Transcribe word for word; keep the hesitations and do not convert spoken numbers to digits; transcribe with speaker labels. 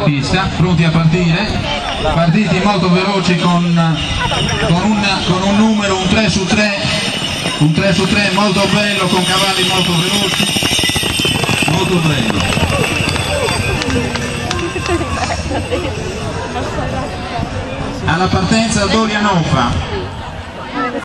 Speaker 1: pista, pronti a partire, partiti molto veloci con, con, un, con un numero, un tre su tre, un tre su tre molto bello, con cavalli molto veloci, molto bello. Alla partenza Dorianova.